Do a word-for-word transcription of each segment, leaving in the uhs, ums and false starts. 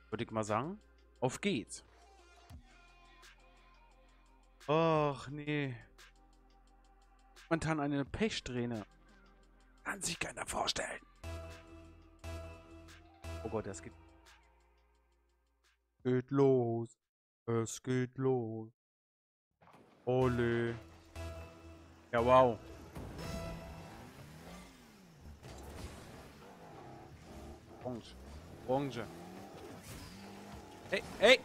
Würde ich mal sagen. Auf geht's. Och, nee. Momentan eine Pechsträhne. Kann sich keiner vorstellen. Oh Gott, es geht. Geht los. Es geht los. Ole. Ja, wow. Orange. Orange. Hey, hey!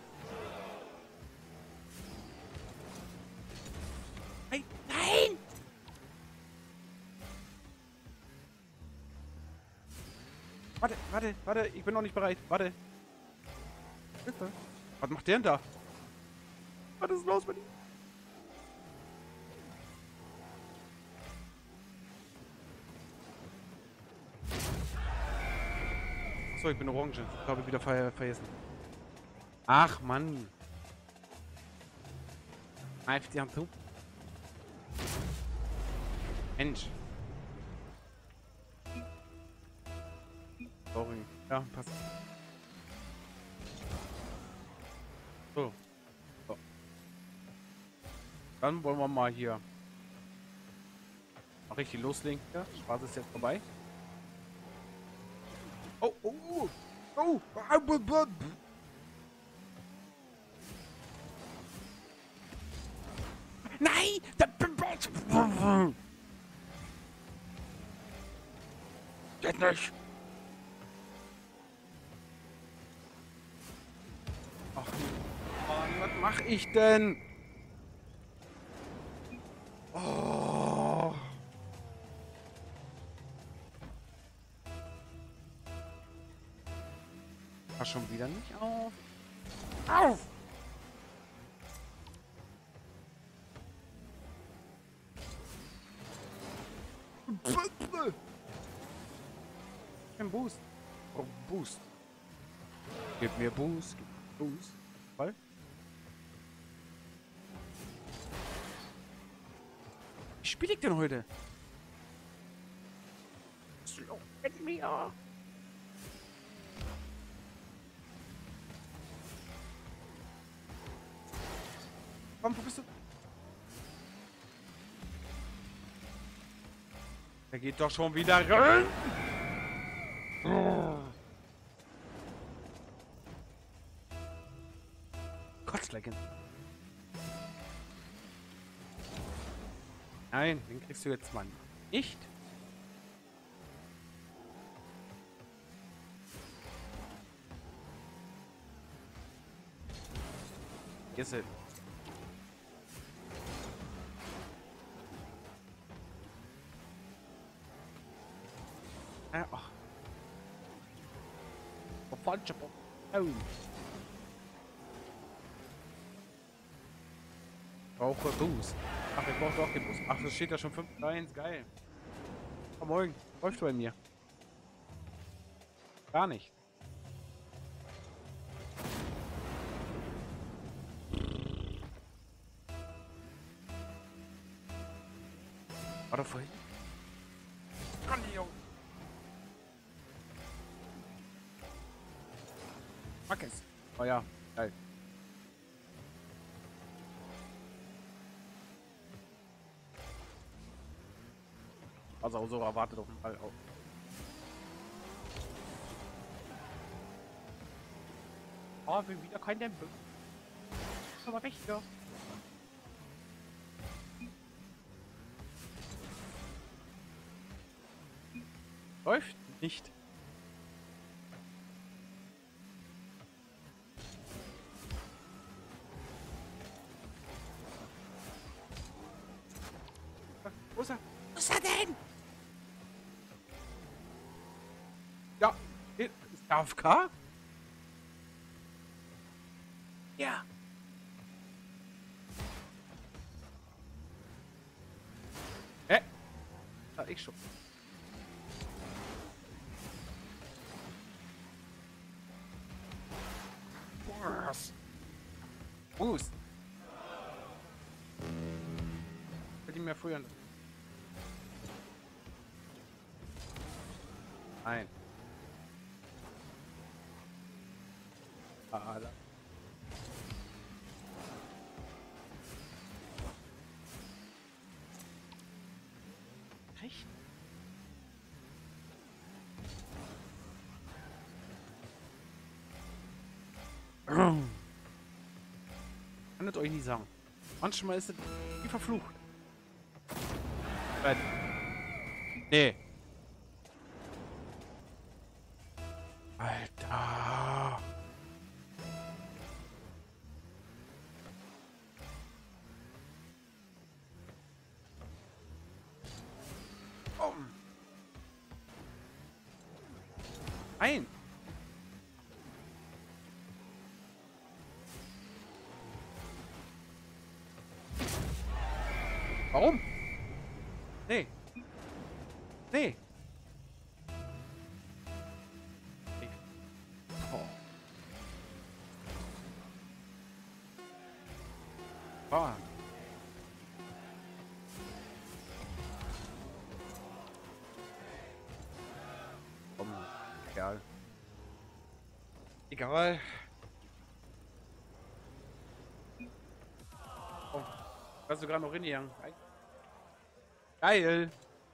Hey, nein! Warte, warte, warte, ich bin noch nicht bereit. Warte. Hilfe. Was macht der denn da? Was ist los mit ihm? Achso, ich bin orange. Ich habe wieder ver vergessen. Ach, Mann. Einfach die Hand zu. Mensch. Sorry. Ja, passt. So. So. Dann wollen wir mal hier mal richtig loslegen. Ja, Spaß ist jetzt vorbei. Oh, oh, oh. Oh. Nein! Geht nicht! Ach Mann, was mach ich denn? Oh. Pass schon wieder nicht auf. Auf! Ein Boost. Oh, Boost. Gib mir Boost. Gib mir Boost. Ball. Wie spiele ich denn heute? Slow mit mir. Komm, wo bist du? Der geht doch schon wieder rein. Oh. Kotzlecken. Nein, den kriegst du jetzt mal nicht. Jetzt. Äh, ach. Oh, falsche oh. Brauche Boost. Ach, ich brauche doch den Boost. Ach, das steht da schon fünf eins. Geil. Komm, morgen. Läuft bei mir. Gar nicht. War doch vorhin. Komm, die Junge. Mag es. Oh ja, geil. Also so erwartet auf den Ball auch. Oh, will wieder kein Dämpfe. Aber weg, ja. Läuft nicht. Wo ist er? Wo ist er denn? Ja, ist der A F K? Ja. Hä? Da ich schon. Was? Boost. Hätte ich mir früher. Nein. Alter. Recht? Kann es euch nicht sagen. Manchmal ist es wie verflucht. Äh, nee. Alter. Oh. Nein. Warum? Nee. Nee. Nee. Oh. Ah. Komm, egal. Egal. Oh. Kannst du gerade noch hingegangen? Geil.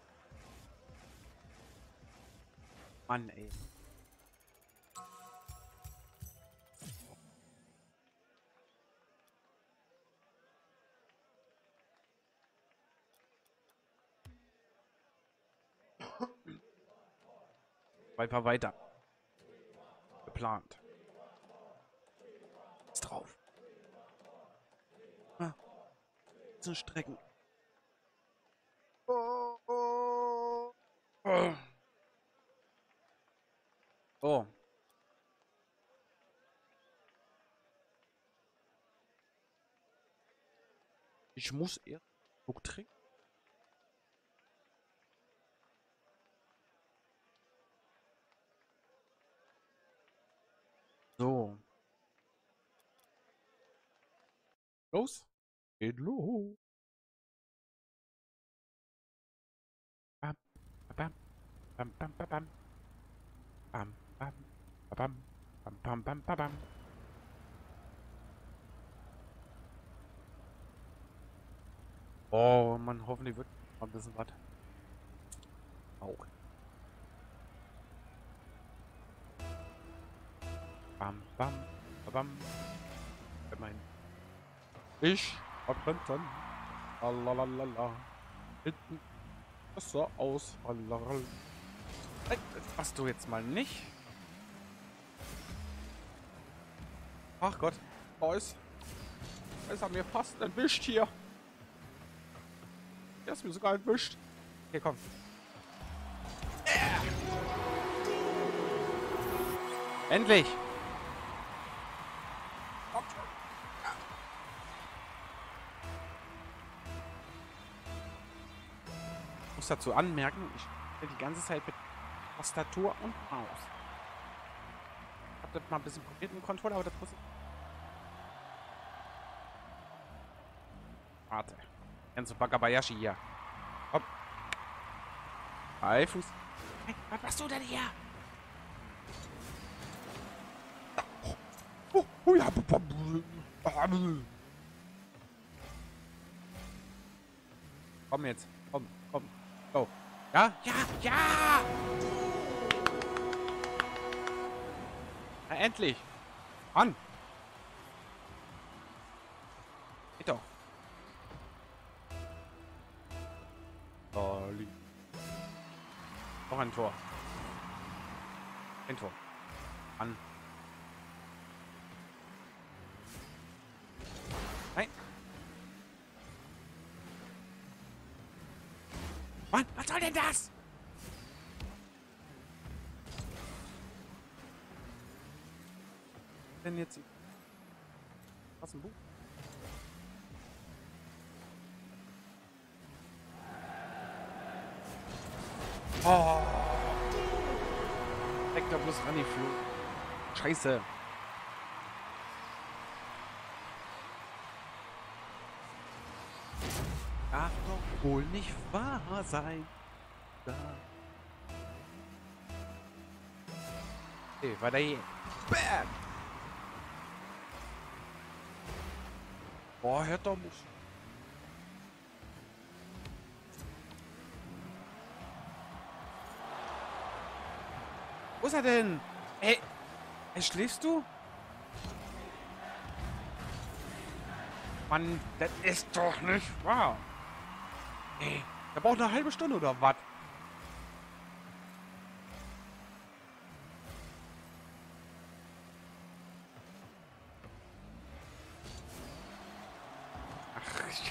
Mann, ey. Weiter, weiter. Geplant. Ist drauf. Ah. So Strecken. Oh, oh. Oh. Oh. Ich muss erst Schluck trinken. So. Los. Geht los. Bam, bam, bam, bam, bam, bam. Bam, bam, bam, bam, bam, bam, bam, bam. Oh, man, hoffentlich wird mal ein bisschen was. Auch. Bam, bam, bam. Immerhin. Ich hab hinten. Lalalala. Hinten. Das sah aus. Lalalala. Ey, das machst du jetzt mal nicht. Ach Gott. Da ist. Da ist er mir fast entwischt hier. Er ist mir sogar entwischt. Hier, komm. Endlich! Ich muss dazu anmerken, ich spiele die ganze Zeit mit Tastatur und Maus. Ich hab das mal ein bisschen probiert mit dem Controller, aber das muss ich... Warte. Enzo Bakabayashi hier. Komm. Hi, Fuß. Hey, was machst du denn hier? Oh, oh ja. Komm jetzt. Komm, komm. Oh. Ja, ja, ja! Na, endlich. Mann. Geht doch. Oh, lieb. Noch ein Tor. Ein Tor. An. Nein. Mann, was soll denn das? Denn jetzt... Was ein Buch? Oh. Direkt da bloß ran, die Flug. Scheiße. Darf doch wohl nicht wahr sein. Da. Okay, weiter hier. Bam! Boah, hört doch nicht. Wo ist er denn? Ey, ey, schläfst du? Mann, das ist doch nicht wahr. Ey, der braucht eine halbe Stunde oder was? Ach, ich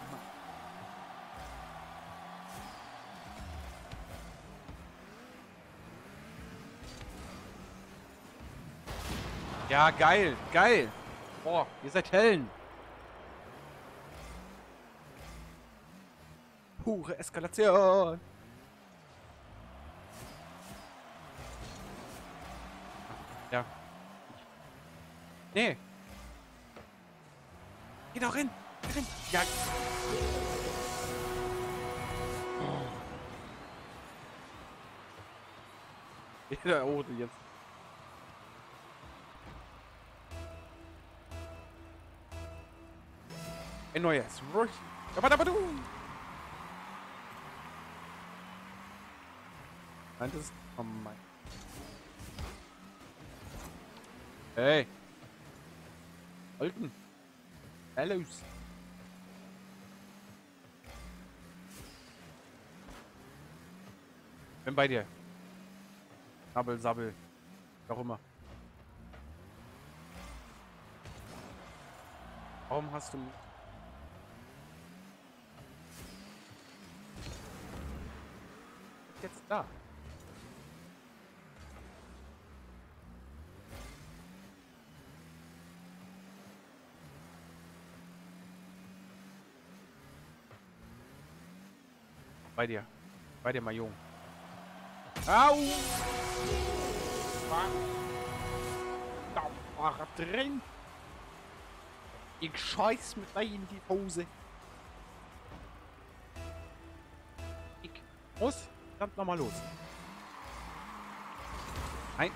ja, geil, geil. Boah, ihr seid Hellen. Pure Eskalation. Ja. Nee. Geh doch rein. Geh rein. Ja. Oh. Jeder Ode jetzt. Ein neues. Aber aber du. Nein, das ist. Oh mein. Hey. Alten. Hellos. Bin bei dir. Sabbel, sabbel. Warum immer. Warum hast du... jetzt da? Bei dir. Bei dir, mein Junge. Au! Da war er drin. Ich scheiß mit rein in die Hose. Ich muss verdammt nochmal los. Nein.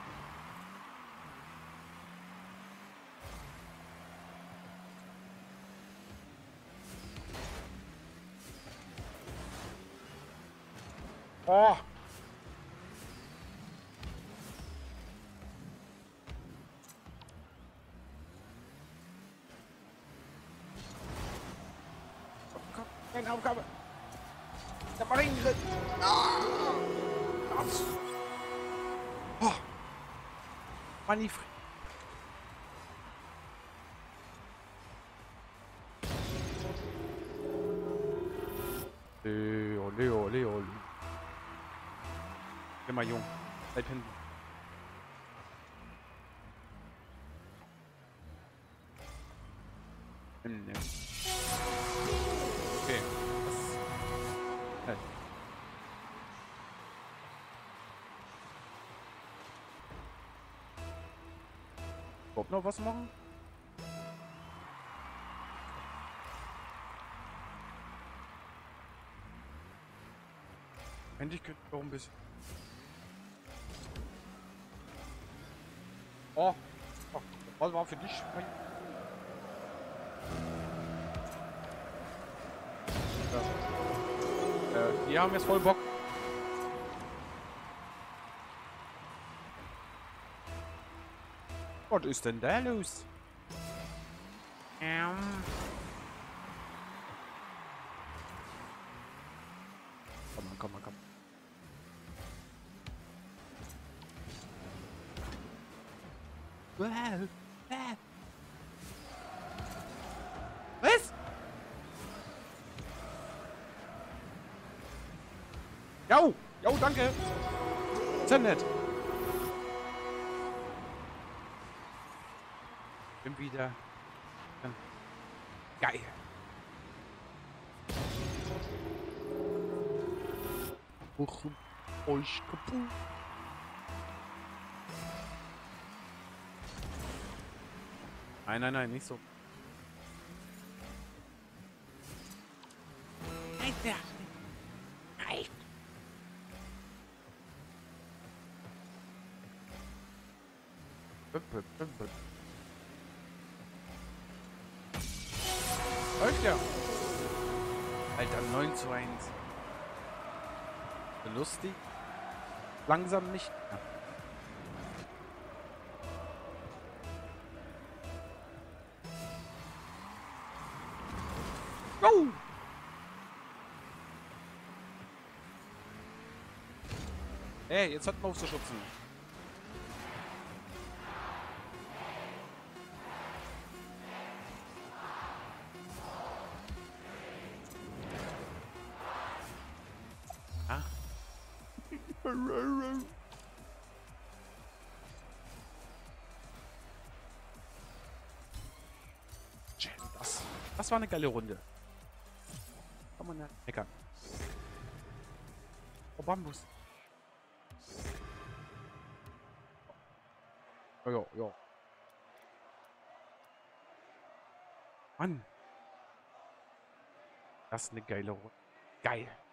Oh. Keine Aufgabe. Der Mariengrill. Ah. Oh. Mann, die Fr Leo, Leo, Leo. Immer jung. Bleib hinten. Hm, ja. Okay. Das, halt. Überhaupt noch was machen? Endlich könnte ich auch ein bisschen. Oh, oh, was war für dich? Ja. Äh, die haben jetzt voll Bock. Was ist denn da los? Ähm. Komm mal, komm mal, komm. Wow. Ah. Was? Jo, jo, danke. Sehr nett. Bin wieder. Geil. Hoch euch kaputt. Nein, nein, nein, nicht so. Nein, nein. Nein. Läuft ja. Alter, neun zu eins. Lustig. Langsam nicht. Ja. Oh! Ey, jetzt hat man aufzuschubsen. Ah. Das, das war eine geile Runde. Kann man ja meckern. Oh, Bambus. Ja, ja, ja. Mann. Das ist eine geile Runde. Geil.